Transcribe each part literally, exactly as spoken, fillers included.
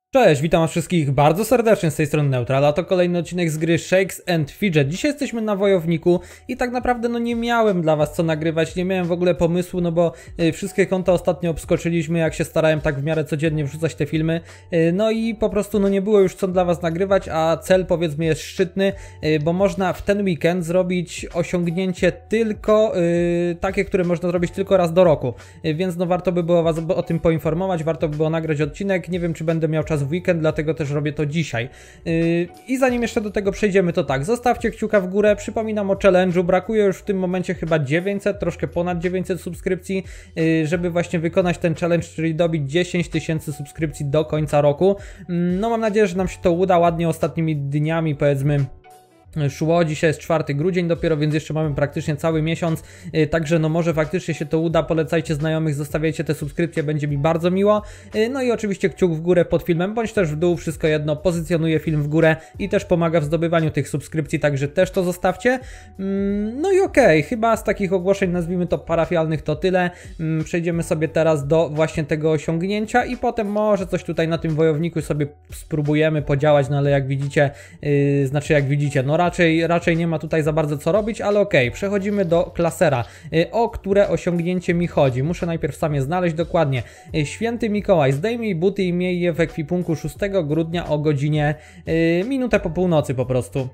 Cześć, witam was wszystkich bardzo serdecznie z tej strony Neutral, a to kolejny odcinek z gry Shakes and Fidget. Dzisiaj jesteśmy na Wojowniku i tak naprawdę no nie miałem dla was co nagrywać, nie miałem w ogóle pomysłu, no bo y, wszystkie konta ostatnio obskoczyliśmy, jak się starałem tak w miarę codziennie wrzucać te filmy, y, no i po prostu no nie było już co dla was nagrywać, a cel powiedzmy jest szczytny, y, bo można w ten weekend zrobić osiągnięcie tylko y, takie, które można zrobić tylko raz do roku, y, więc no warto by było was o tym poinformować, warto by było nagrać odcinek, nie wiem czy będę miał czas w weekend, dlatego też robię to dzisiaj. Yy, I zanim jeszcze do tego przejdziemy, to tak, zostawcie kciuka w górę, przypominam o challenge'u, brakuje już w tym momencie chyba dziewięćset, troszkę ponad dziewięćset subskrypcji, yy, żeby właśnie wykonać ten challenge, czyli dobić dziesięć tysięcy subskrypcji do końca roku. Yy, no mam nadzieję, że nam się to uda ładnie ostatnimi dniami, powiedzmy, szło. Dzisiaj jest czwarty grudzień dopiero, więc jeszcze mamy praktycznie cały miesiąc, yy, także no może faktycznie się to uda, polecajcie znajomych, zostawiajcie te subskrypcje, będzie mi bardzo miło. Yy, no i oczywiście kciuk w górę pod filmem, bądź też w dół, wszystko jedno, pozycjonuje film w górę i też pomaga w zdobywaniu tych subskrypcji, także też to zostawcie. Yy, no i okej, okay, chyba z takich ogłoszeń, nazwijmy to parafialnych, to tyle. Yy, przejdziemy sobie teraz do właśnie tego osiągnięcia i potem może coś tutaj na tym wojowniku sobie spróbujemy podziałać, no ale jak widzicie, yy, znaczy jak widzicie, no Raczej, raczej nie ma tutaj za bardzo co robić, ale okej, okay, przechodzimy do klasera, o które osiągnięcie mi chodzi. Muszę najpierw sam je znaleźć dokładnie. Święty Mikołaj, zdejmij buty i miej je w ekwipunku szóstego grudnia o godzinie yy, minutę po północy po prostu.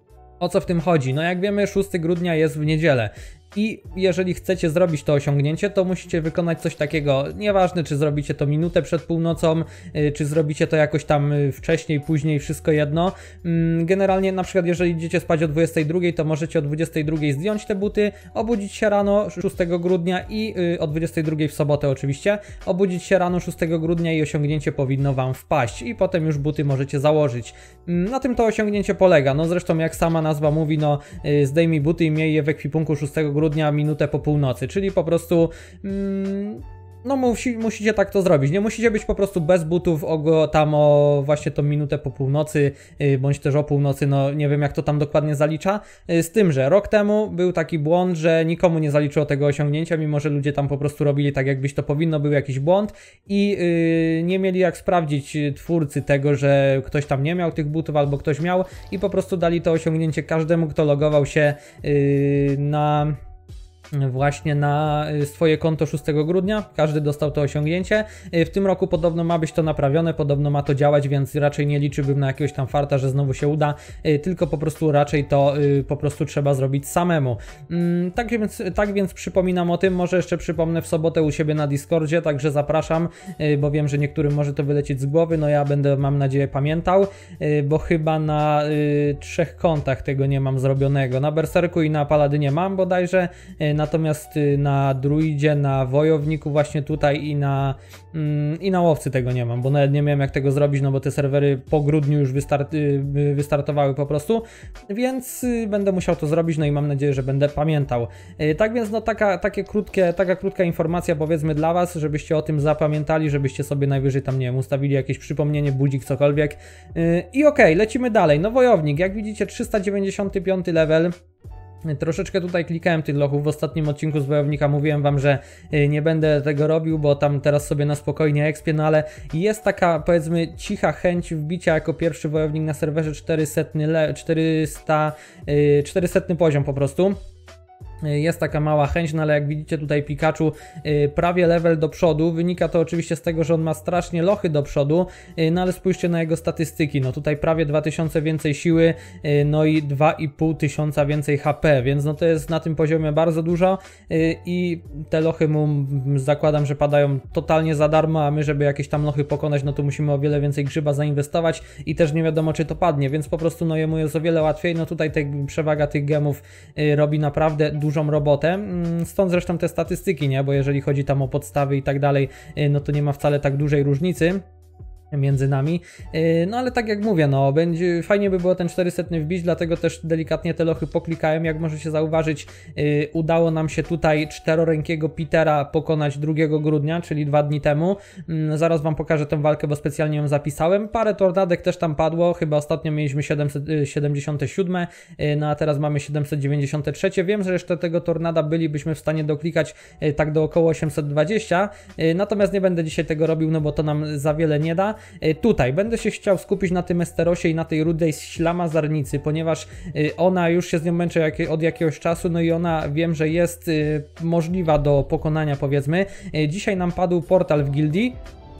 O co w tym chodzi? No jak wiemy, szóstego grudnia jest w niedzielę. I jeżeli chcecie zrobić to osiągnięcie, to musicie wykonać coś takiego, nieważne czy zrobicie to minutę przed północą, czy zrobicie to jakoś tam wcześniej, później, wszystko jedno. Generalnie na przykład jeżeli idziecie spać o dwudziestej drugiej, to możecie o dwudziestej drugiej zdjąć te buty, obudzić się rano szóstego grudnia i o dwudziestej drugiej w sobotę oczywiście, obudzić się rano szóstego grudnia i osiągnięcie powinno wam wpaść i potem już buty możecie założyć. Na tym to osiągnięcie polega, no zresztą jak sama nazwa mówi, no zdejmij buty i miej je w ekwipunku szóstego grudnia grudnia minutę po północy, czyli po prostu mm, no musi, musicie tak to zrobić, nie musicie być po prostu bez butów o, tam o właśnie tą minutę po północy, yy, bądź też o północy, no nie wiem jak to tam dokładnie zalicza, yy, z tym, że rok temu był taki błąd, że nikomu nie zaliczyło tego osiągnięcia, mimo że ludzie tam po prostu robili tak jakbyś to powinno, był jakiś błąd i yy, nie mieli jak sprawdzić twórcy tego, że ktoś tam nie miał tych butów albo ktoś miał i po prostu dali to osiągnięcie każdemu, kto logował się yy, na... właśnie na swoje konto szóstego grudnia, każdy dostał to osiągnięcie. W tym roku podobno ma być to naprawione, podobno ma to działać, więc raczej nie liczyłbym na jakiegoś tam farta, że znowu się uda, tylko po prostu raczej to po prostu trzeba zrobić samemu. Tak więc, tak więc przypominam o tym, może jeszcze przypomnę w sobotę u siebie na Discordzie, także zapraszam, bo wiem, że niektórym może to wylecieć z głowy, no ja będę, mam nadzieję, pamiętał, bo chyba na trzech kontach tego nie mam zrobionego, na Berserku i na Paladynie mam bodajże, na Natomiast na druidzie, na wojowniku właśnie tutaj i na, mm, i na łowcy tego nie mam, bo nawet nie miałem jak tego zrobić, no bo te serwery po grudniu już wystart, wystartowały po prostu, więc będę musiał to zrobić, no i mam nadzieję, że będę pamiętał. Tak więc no taka, takie krótkie, taka krótka informacja powiedzmy dla was, żebyście o tym zapamiętali, żebyście sobie najwyżej tam, nie wiem, ustawili jakieś przypomnienie, budzik, cokolwiek. I okej, okay, lecimy dalej. No wojownik, jak widzicie trzysta dziewięćdziesiąty piąty level. Troszeczkę tutaj klikałem tych lochów, w ostatnim odcinku z wojownika mówiłem wam, że nie będę tego robił, bo tam teraz sobie na spokojnie expię, no ale jest taka powiedzmy cicha chęć wbicia jako pierwszy wojownik na serwerze czterysta, czterysta, czterysta poziom po prostu. Jest taka mała chęć, no ale jak widzicie tutaj Pikachu yy, prawie level do przodu, wynika to oczywiście z tego, że on ma strasznie lochy do przodu, yy, no ale spójrzcie na jego statystyki, no tutaj prawie dwa tysiące więcej siły, yy, no i dwa i pół tysiąca więcej H P, więc no to jest na tym poziomie bardzo dużo yy, i te lochy mu zakładam, że padają totalnie za darmo, a my żeby jakieś tam lochy pokonać, no to musimy o wiele więcej grzyba zainwestować i też nie wiadomo czy to padnie, więc po prostu no jemu jest o wiele łatwiej, no tutaj te, przewaga tych gemów yy, robi naprawdę dużo dużą robotę, stąd zresztą te statystyki, nie, bo jeżeli chodzi tam o podstawy i tak dalej, no to nie ma wcale tak dużej różnicy między nami, no ale tak jak mówię, no będzie fajnie by było ten czterysta wbić, dlatego też delikatnie te lochy poklikałem, jak możecie zauważyć, yy, udało nam się tutaj czterorękiego Petera pokonać drugiego grudnia, czyli dwa dni temu, yy, zaraz wam pokażę tę walkę, bo specjalnie ją zapisałem, parę tornadek też tam padło, chyba ostatnio mieliśmy siedemset siedemdziesiąt siedem, yy, no a teraz mamy siedemset dziewięćdziesiąt trzy, wiem, że jeszcze tego tornada bylibyśmy w stanie doklikać yy, tak do około osiemset dwadzieścia, yy, natomiast nie będę dzisiaj tego robił, no bo to nam za wiele nie da. Tutaj będę się chciał skupić na tym Esterosie i na tej rudej ślamazarnicy, ponieważ ona już się z nią męczę jak, od jakiegoś czasu, no i ona wiem, że jest możliwa do pokonania, powiedzmy. Dzisiaj nam padł portal w gildii.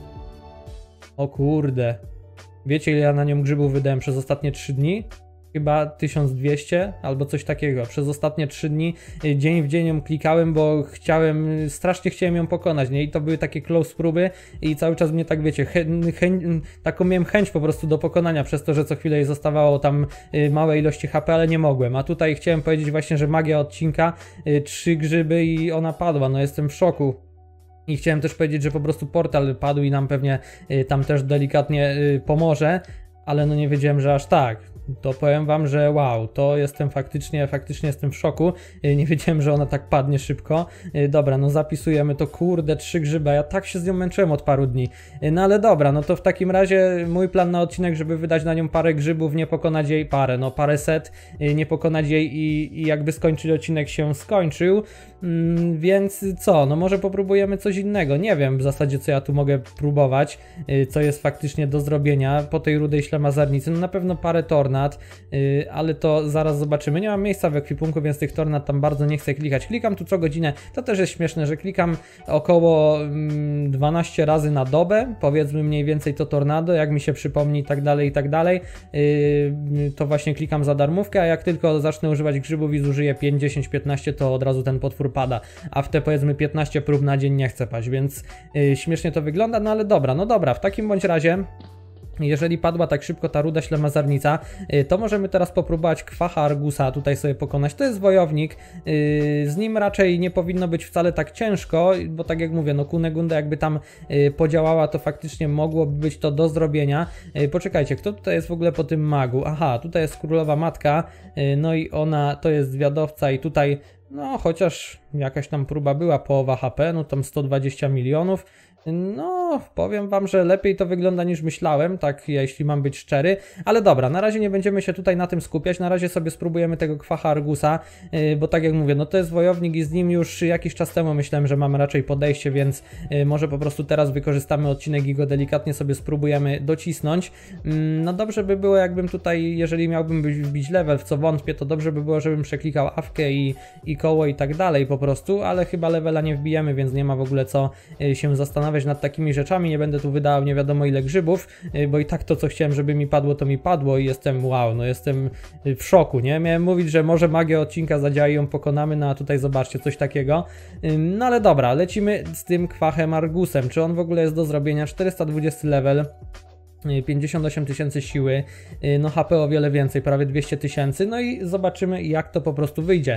O kurde. Wiecie, ile ja na nią grzybów wydałem przez ostatnie trzy dni? Chyba tysiąc dwieście albo coś takiego. Przez ostatnie trzy dni dzień w dzień ją klikałem, bo chciałem, strasznie chciałem ją pokonać, nie? I to były takie close próby i cały czas mnie tak, wiecie, chę, chę, taką miałem chęć po prostu do pokonania, przez to, że co chwilę jej zostawało tam małe ilości H P, ale nie mogłem. A tutaj chciałem powiedzieć właśnie, że magia odcinka, trzy grzyby i ona padła. No jestem w szoku. I chciałem też powiedzieć, że po prostu portal padł i nam pewnie tam też delikatnie pomoże, ale no nie wiedziałem, że aż tak. To powiem wam, że wow, to jestem faktycznie, faktycznie jestem w szoku. Nie wiedziałem, że ona tak padnie szybko. Dobra, no zapisujemy to, kurde, trzy grzyby. Ja tak się z nią męczyłem od paru dni. No ale dobra, no to w takim razie mój plan na odcinek, żeby wydać na nią parę grzybów, nie pokonać jej parę, no parę set, nie pokonać jej i, i jakby skończyć odcinek się skończył. Mm, więc co, no może popróbujemy coś innego. Nie wiem w zasadzie, co ja tu mogę próbować, co jest faktycznie do zrobienia po tej rudej ślamazarnicy. No na pewno parę tornad, yy, ale to zaraz zobaczymy. Nie mam miejsca w ekwipunku, więc tych tornad tam bardzo nie chcę klikać. Klikam tu co godzinę. To też jest śmieszne, że klikam około mm, dwanaście razy na dobę, powiedzmy mniej więcej to tornado, jak mi się przypomni i tak dalej, i tak dalej. Yy, to właśnie klikam za darmówkę, a jak tylko zacznę używać grzybów i zużyję pięć, dziesięć, piętnaście, to od razu ten potwór pada, a w te powiedzmy piętnaście prób na dzień nie chcę paść, więc yy, śmiesznie to wygląda, no ale dobra, no dobra, w takim bądź razie jeżeli padła tak szybko ta ruda ślamazarnica, to możemy teraz popróbować kwacha Argusa tutaj sobie pokonać. To jest wojownik, z nim raczej nie powinno być wcale tak ciężko, bo tak jak mówię, no Kunegunda jakby tam podziałała, to faktycznie mogłoby być to do zrobienia. Poczekajcie, kto tutaj jest w ogóle po tym magu? Aha, tutaj jest królowa matka, no i ona to jest zwiadowca i tutaj no chociaż jakaś tam próba była, połowa H P, no tam sto dwadzieścia milionów. No, powiem wam, że lepiej to wygląda niż myślałem, tak jeśli mam być szczery, ale dobra, na razie nie będziemy się tutaj na tym skupiać, na razie sobie spróbujemy tego kwacha Argusa, yy, bo tak jak mówię, no to jest wojownik i z nim już jakiś czas temu myślałem, że mamy raczej podejście, więc yy, może po prostu teraz wykorzystamy odcinek i go delikatnie sobie spróbujemy docisnąć. Yy, no dobrze by było, jakbym tutaj, jeżeli miałbym wbić level, w co wątpię, to dobrze by było, żebym przeklikał awkę i, i koło i tak dalej po prostu, ale chyba levela nie wbijemy, więc nie ma w ogóle co yy, się zastanawiać nad takimi rzeczami, nie będę tu wydawał nie wiadomo ile grzybów, bo i tak to co chciałem, żeby mi padło, to mi padło i jestem wow, no jestem w szoku, nie? Miałem mówić, że może magia odcinka zadziała i ją pokonamy, no a tutaj zobaczcie, coś takiego. No ale dobra, lecimy z tym kwachem Argusem, czy on w ogóle jest do zrobienia? czterysta dwudziesty level, pięćdziesiąt osiem tysięcy siły, no H P o wiele więcej, prawie dwieście tysięcy, no i zobaczymy jak to po prostu wyjdzie.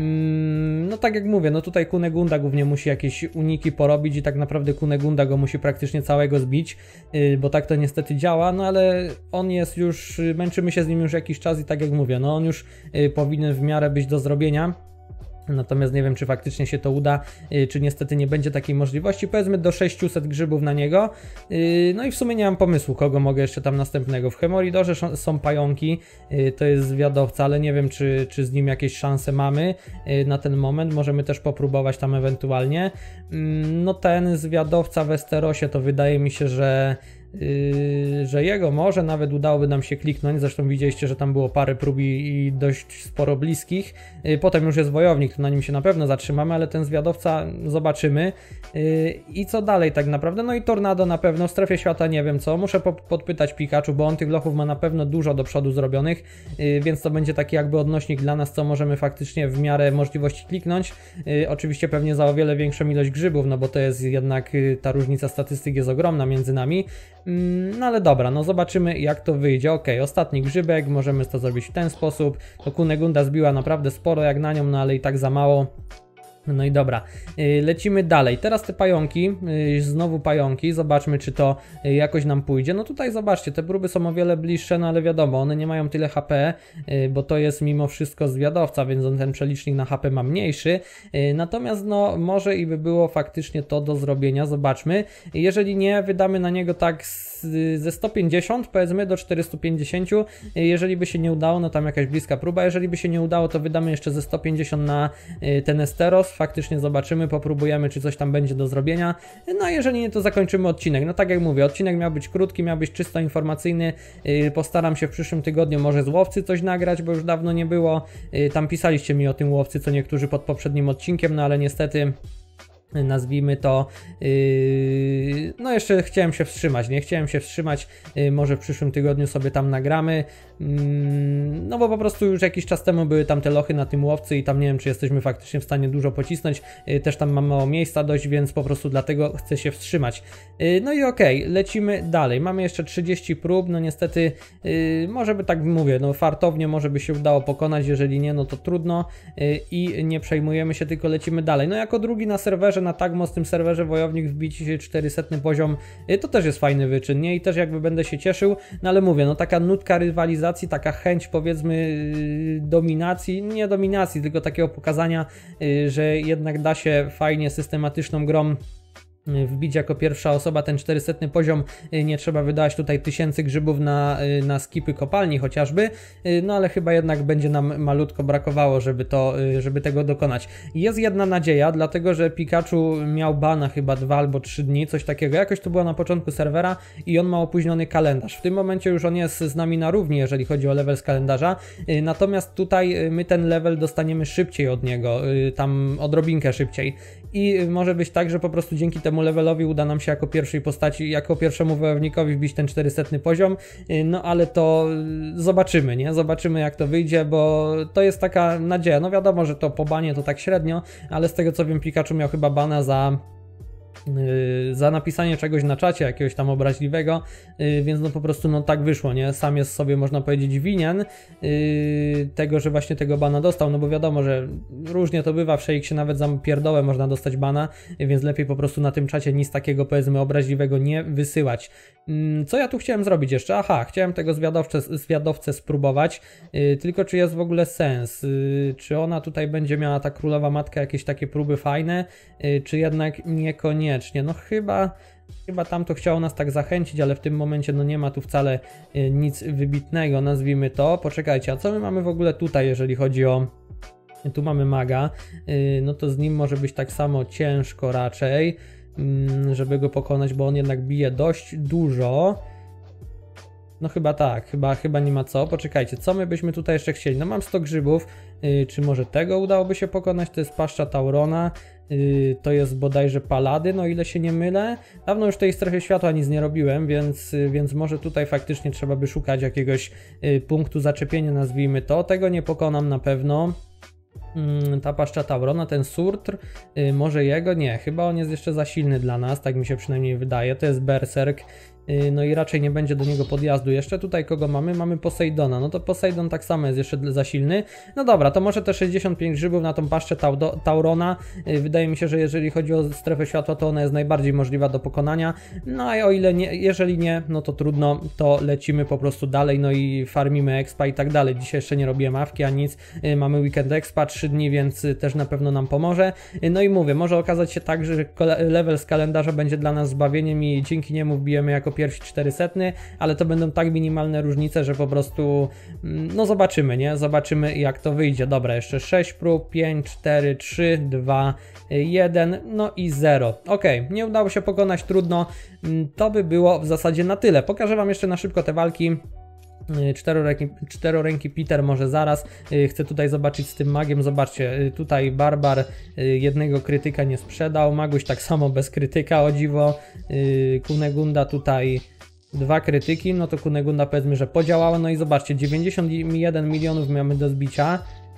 No tak jak mówię, no tutaj Kunegunda głównie musi jakieś uniki porobić i tak naprawdę Kunegunda go musi praktycznie całego zbić, bo tak to niestety działa, no ale on jest już, męczymy się z nim już jakiś czas i tak jak mówię, no on już powinien w miarę być do zrobienia. Natomiast nie wiem, czy faktycznie się to uda, czy niestety nie będzie takiej możliwości. Powiedzmy do sześciuset grzybów na niego. No i w sumie nie mam pomysłu, kogo mogę jeszcze tam następnego. W Hemoridorze są pająki, to jest zwiadowca, ale nie wiem, czy, czy z nim jakieś szanse mamy na ten moment. Możemy też popróbować tam ewentualnie. No ten zwiadowca w Esterosie to wydaje mi się, że Yy, że jego może nawet udałoby nam się kliknąć, zresztą widzieliście, że tam było parę prób i, i dość sporo bliskich. Yy, potem już jest wojownik, to na nim się na pewno zatrzymamy, ale ten zwiadowca zobaczymy. Yy, I co dalej tak naprawdę? No i tornado na pewno, w strefie świata nie wiem co, muszę po podpytać Pikachu, bo on tych lochów ma na pewno dużo do przodu zrobionych, yy, więc to będzie taki jakby odnośnik dla nas, co możemy faktycznie w miarę możliwości kliknąć. Yy, oczywiście pewnie za o wiele większą ilość grzybów, no bo to jest jednak, yy, ta różnica statystyk jest ogromna między nami. No ale dobra, no zobaczymy jak to wyjdzie. Ok, ostatni grzybek, możemy to zrobić w ten sposób. To Kunegunda zbiła naprawdę sporo jak na nią, no ale i tak za mało. No i dobra, lecimy dalej. Teraz te pająki, znowu pająki, zobaczmy czy to jakoś nam pójdzie. No tutaj zobaczcie, te próby są o wiele bliższe, no ale wiadomo, one nie mają tyle H P, bo to jest mimo wszystko zwiadowca, więc on ten przelicznik na H P ma mniejszy. Natomiast no może i by było faktycznie to do zrobienia, zobaczmy. Jeżeli nie, wydamy na niego tak ze sto pięćdziesiąt powiedzmy do czterystu pięćdziesięciu. Jeżeli by się nie udało, no tam jakaś bliska próba. Jeżeli by się nie udało, to wydamy jeszcze ze sto pięćdziesiąt na ten Esteros. raz faktycznie zobaczymy, popróbujemy, czy coś tam będzie do zrobienia. No a jeżeli nie, to zakończymy odcinek. No tak jak mówię, odcinek miał być krótki, miał być czysto informacyjny. Yy, postaram się w przyszłym tygodniu może z łowcy coś nagrać, bo już dawno nie było. Yy, tam pisaliście mi o tym łowcy, co niektórzy pod poprzednim odcinkiem, no ale niestety... nazwijmy to, yy, no jeszcze chciałem się wstrzymać, nie chciałem się wstrzymać, yy, może w przyszłym tygodniu sobie tam nagramy, yy, no bo po prostu już jakiś czas temu były tam te lochy na tym łowcy i tam nie wiem, czy jesteśmy faktycznie w stanie dużo pocisnąć, yy, też tam mam mało miejsca dość, więc po prostu dlatego chcę się wstrzymać. Yy, no i okej, okay, lecimy dalej, mamy jeszcze trzydzieści prób, no niestety, yy, może by tak mówię, no fartownie może by się udało pokonać, jeżeli nie, no to trudno yy, i nie przejmujemy się, tylko lecimy dalej. No jako drugi na serwerze, na tak mocnym serwerze Wojownik wbić czterysta poziom, to też jest fajny wyczyn, nie? I też jakby będę się cieszył, no ale mówię, no taka nutka rywalizacji, taka chęć powiedzmy dominacji, nie dominacji, tylko takiego pokazania, że jednak da się fajnie systematyczną grą wbić jako pierwsza osoba ten czterysta poziom, nie trzeba wydawać tutaj tysięcy grzybów na, na skipy kopalni chociażby, no ale chyba jednak będzie nam malutko brakowało, żeby to, żeby tego dokonać. Jest jedna nadzieja, dlatego że Pikachu miał bana chyba dwa albo trzy dni, coś takiego, jakoś to było na początku serwera i on ma opóźniony kalendarz. W tym momencie już on jest z nami na równi, jeżeli chodzi o level z kalendarza, natomiast tutaj my ten level dostaniemy szybciej od niego, tam odrobinkę szybciej. I może być tak, że po prostu dzięki temu levelowi uda nam się jako pierwszej postaci, jako pierwszemu wojownikowi wbić ten czterysta poziom, no ale to zobaczymy, nie? Zobaczymy jak to wyjdzie, bo to jest taka nadzieja. No wiadomo, że to po banie to tak średnio, ale z tego co wiem, Pikachu miał chyba bana za... Yy, za napisanie czegoś na czacie, jakiegoś tam obraźliwego, yy, więc no po prostu no tak wyszło, nie? Sam jest sobie, można powiedzieć, winien yy, tego, że właśnie tego bana dostał, no bo wiadomo, że różnie to bywa, w Shakesie nawet za pierdołę można dostać bana, yy, więc lepiej po prostu na tym czacie nic takiego, powiedzmy, obraźliwego nie wysyłać. Yy, co ja tu chciałem zrobić jeszcze? Aha, chciałem tego zwiadowcę, zwiadowcę spróbować, yy, tylko czy jest w ogóle sens? Yy, czy ona tutaj będzie miała, ta królowa matka, jakieś takie próby fajne, yy, czy jednak niekoniecznie? No chyba, chyba tamto chciało nas tak zachęcić, ale w tym momencie no nie ma tu wcale y, nic wybitnego, nazwijmy to. Poczekajcie, a co my mamy w ogóle tutaj, jeżeli chodzi o... Tu mamy maga, y, no to z nim może być tak samo ciężko raczej, y, żeby go pokonać, bo on jednak bije dość dużo. No chyba tak, chyba, chyba nie ma co. Poczekajcie, co my byśmy tutaj jeszcze chcieli? No mam sto grzybów, yy, czy może tego udałoby się pokonać? To jest paszcza Taurona, yy, to jest bodajże Palady, no ile się nie mylę. Dawno już w tej strefie światła nic nie robiłem, więc, yy, więc może tutaj faktycznie trzeba by szukać jakiegoś yy, punktu zaczepienia, nazwijmy to. Tego nie pokonam na pewno. Ta paszcza Taurona, ten Surtr, yy, może jego? Nie, chyba on jest jeszcze za silny dla nas, tak mi się przynajmniej wydaje. To jest Berserk, yy, no i raczej nie będzie do niego podjazdu. Jeszcze tutaj kogo mamy? Mamy Poseidona, no to Poseidon tak samo jest jeszcze za silny. No dobra, to może te sześćdziesiąt pięć grzybów na tą paszczę Taudo, Taurona. Yy, wydaje mi się, że jeżeli chodzi o strefę światła, to ona jest najbardziej możliwa do pokonania. No i o ile nie, jeżeli nie, no to trudno, to lecimy po prostu dalej, no i farmimy expa i tak dalej. Dzisiaj jeszcze nie robiłem awki, a nic. Yy, mamy weekend expa, trzy dni, więc też na pewno nam pomoże. No i mówię, może okazać się tak, że level z kalendarza będzie dla nas zbawieniem i dzięki niemu wbijemy jako pierwsi czterysta, ale to będą tak minimalne różnice, że po prostu no zobaczymy, nie? Zobaczymy jak to wyjdzie. Dobra, jeszcze sześć prób, pięć, cztery, trzy, dwa, jeden, no i zero. Ok, nie udało się pokonać, trudno. To by było w zasadzie na tyle. Pokażę wam jeszcze na szybko te walki. Czteroręki, czteroręki Peter może zaraz. Chcę tutaj zobaczyć z tym magiem. Zobaczcie, tutaj Barbar jednego krytyka nie sprzedał. Maguś tak samo bez krytyka, o dziwo. Kunegunda tutaj dwa krytyki. No to Kunegunda powiedzmy, że podziałała. No i zobaczcie, dziewięćdziesiąt jeden milionów mamy do zbicia.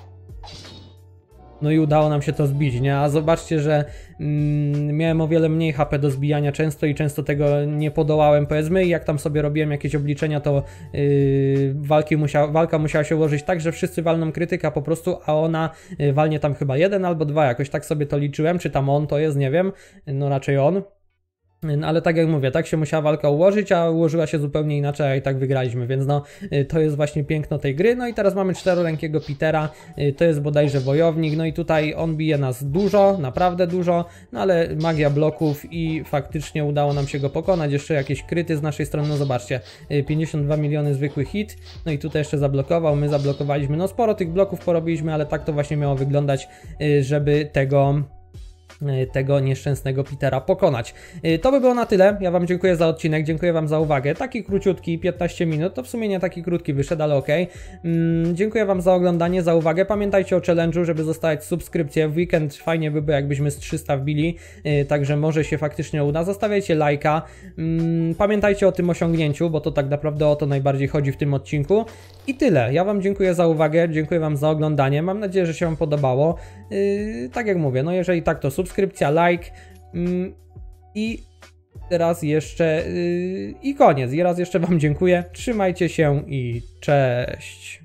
No i udało nam się to zbić, nie? A zobaczcie, że mm, miałem o wiele mniej H P do zbijania często i często tego nie podołałem, powiedzmy, i jak tam sobie robiłem jakieś obliczenia, to yy, walki musiała, walka musiała się ułożyć tak, że wszyscy walną krytyka po prostu, a ona yy, walnie tam chyba jeden albo dwa, jakoś tak sobie to liczyłem, czy tam on to jest, nie wiem, no raczej on. No, ale tak jak mówię, tak się musiała walka ułożyć, a ułożyła się zupełnie inaczej, a i tak wygraliśmy, więc no to jest właśnie piękno tej gry. No i teraz mamy czterorękiego Petera, to jest bodajże wojownik, no i tutaj on bije nas dużo, naprawdę dużo, no ale magia bloków i faktycznie udało nam się go pokonać. Jeszcze jakieś kryty z naszej strony, no zobaczcie, pięćdziesiąt dwa miliony zwykły hit, no i tutaj jeszcze zablokował, my zablokowaliśmy, no sporo tych bloków porobiliśmy, ale tak to właśnie miało wyglądać, żeby tego... tego nieszczęsnego Petera pokonać. To by było na tyle. Ja Wam dziękuję za odcinek, dziękuję Wam za uwagę. Taki króciutki, piętnaście minut, to w sumie nie taki krótki wyszedł, ale okej. Mm, dziękuję Wam za oglądanie, za uwagę. Pamiętajcie o challenge'u, żeby zostawiać subskrypcję. W weekend fajnie by było, jakbyśmy z trzysta wbili, yy, także może się faktycznie uda. Zostawiajcie lajka. Mm, pamiętajcie o tym osiągnięciu, bo to tak naprawdę o to najbardziej chodzi w tym odcinku. I tyle. Ja Wam dziękuję za uwagę, dziękuję Wam za oglądanie. Mam nadzieję, że się Wam podobało. Yy, tak jak mówię, no jeżeli tak, to subskrypcja, like yy, i teraz jeszcze yy, i koniec. I raz jeszcze Wam dziękuję. Trzymajcie się i cześć.